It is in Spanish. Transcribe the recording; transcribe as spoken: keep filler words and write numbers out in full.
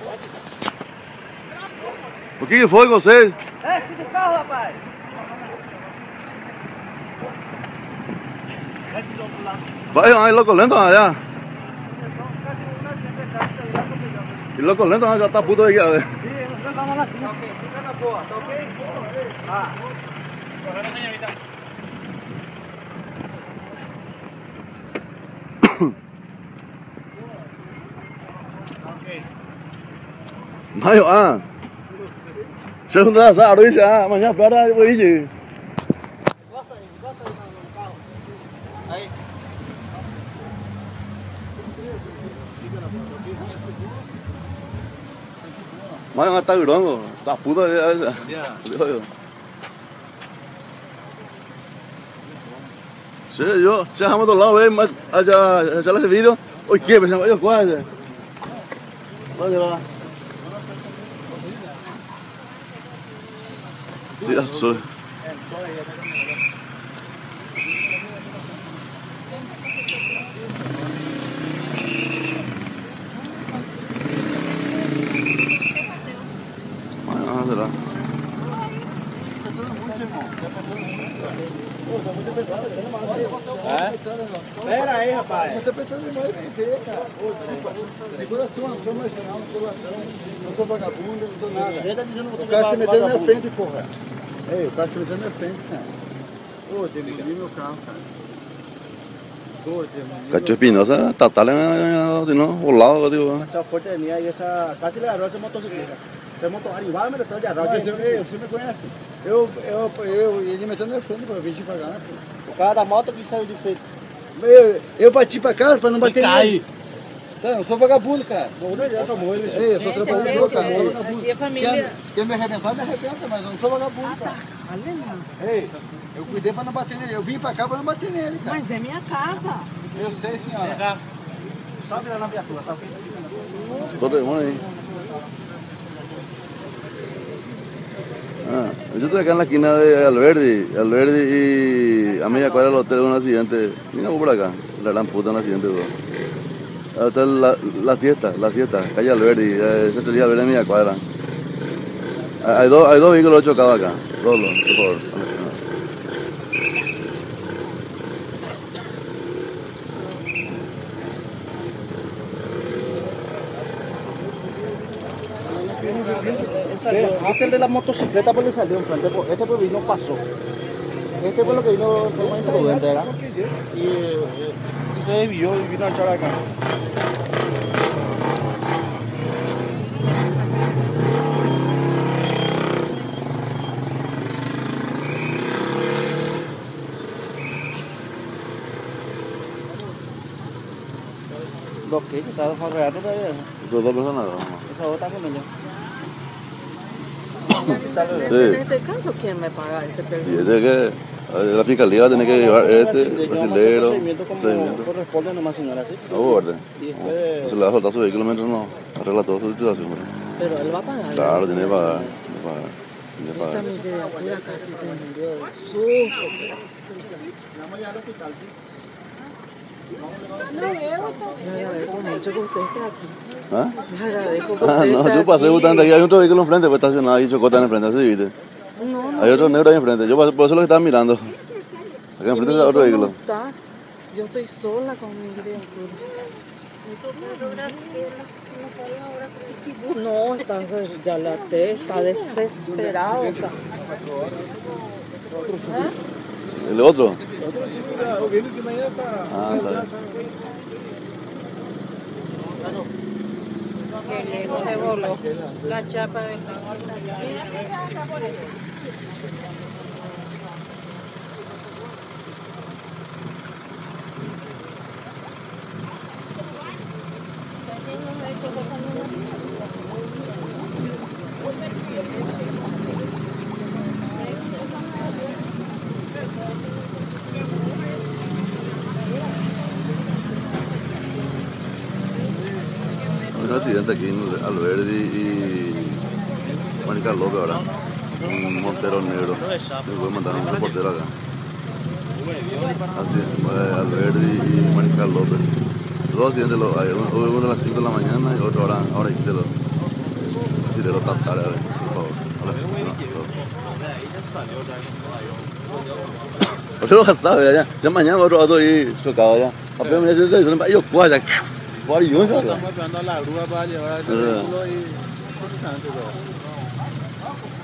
O que que foi com vocês? Desce do carro, rapaz! Desce do outro lado. Vai, aí, loco lento allá. E loco lento já está puto aí, a ver. Sí, nosotros estamos en la esquina. Fica na boa, tá ok? Ah. Correndo, señorita. Ok. Maio, ah. Segunda sábado, isso, ah, amanhã para eu ir de. Gosta aí, gosta aí no carro. Aí. Maio está gritando, está puto aí, a ver. Sí, yo, ya estamos a otro lado, ve, más allá, allá ese vídeo. Oye, ¿qué? Pues, oye, ¿cuál es? ¿Dónde va? Tira sol. Bueno, ¿dónde será? É? Pera aí, rapaz. Eu tô pensando em mais vencer, cara. Segura a sua, não sou marginal, não sou ladrão, não sou vagabundo, não sou nada. Ele tá dizendo você O cara se que é meteu na minha vagabundo. frente, porra. Ei, o cara se meteu na minha frente, cara. Ô, demoli meu carro, cara. Ô, demoli. Cacho Espinosa, Tatal, si no, volado, digo. Esa fuerte de mía y esa casi le agarró a ese motocicleta. Ese moto arriba me lo estaba agarrando. Mas eu, ei, você me conhece? Eu, eu, eu, ele meteu na minha frente, pô, eu vim devagar, pô. O cara da moto que saiu de frente. Eu, eu bati pra casa pra não bater nele. cai. Tá, eu sou vagabundo, cara. Não, não adianta, amor. Ele Ei, eu sou Gente, trabalhador, é cara. Eu sou mesmo, vagabundo. aqui é família. Quer, quer me arrebentar, me arrebenta, mas eu não sou vagabundo, cara. Ali não. Ei, eu cuidei pra não bater nele. Eu vim pra cá pra não bater nele, cara. Mas é minha casa. Eu sei, senhora. Sobe lá na viatura, tá ok? Todo mundo ahí. Ah, yo estoy acá en la esquina de Alberdi, Alberdi y a media cuadra del hotel un accidente. Mira por acá, la gran puta, un accidente. Ahí está la, la siesta, la siesta, calle Alberdi, eh, ese sería Alberdi a media cuadra. Hay dos, hay dos vehículos chocados acá, dos, dos, por favor. Este el de la motocicleta pues le salió enfrente, pues, este pues vino pasó. Este fue lo que vino de forma imprudente, ¿verdad? Y, eh, y se desvió y vino a echar acá. Los que está desarrollando todavía. Esos dos personas, ¿no? Esa otra con ella. En este caso, ¿quién me paga este Y permiso? este que eh, la fiscalía va a tener que llevar este, brasilero, procedimiento como procedimiento. corresponde nomás, señora, ¿sí? No, orden. Y después... No se le va a soltar su vehículo mientras no arregla toda su situación. ¿Verdad? Pero él va a pagar. Claro, tiene que pagar. Tiene que pagar. Tiene que Esta pagar. mi criatura casi se murió de susto. Vamos allá al hospital, ¿sí? Le agradezco mucho que usted esté aquí. ¿Ah? Le agradezco que Ah, usted no, esté yo pasé aquí. justamente aquí, hay otro vehículo enfrente, pues estacionado ahí, chocó tan enfrente, así divide. No, no. Hay otro negro ahí enfrente, yo pasé, por eso lo que estaba mirando. Acá Y enfrente mi está otro hijo no vehículo. está. Yo estoy sola con mi criatura. No, está, ya la te está desesperado. Está. ¿Ah? ¿El otro? O viene que mañana está... Ah, está bien. Que lejos se voló la chapa de Un accidente aquí en Alberdi y Mónica López, ¿verdad? Un montero negro. Me voy a mandar un reportero acá. Así, eh, Alberdi y Mónica López. Dos accidentes los hay. Uno a las cinco de la mañana y otro ahora, ahora y de los Por eso sabe ya. Ya mañana otro auto ahí chocado ya. Apenas me dice, ellos cuadran. Cuadran. Estamos esperando a la grúa para llevar el vehículo y...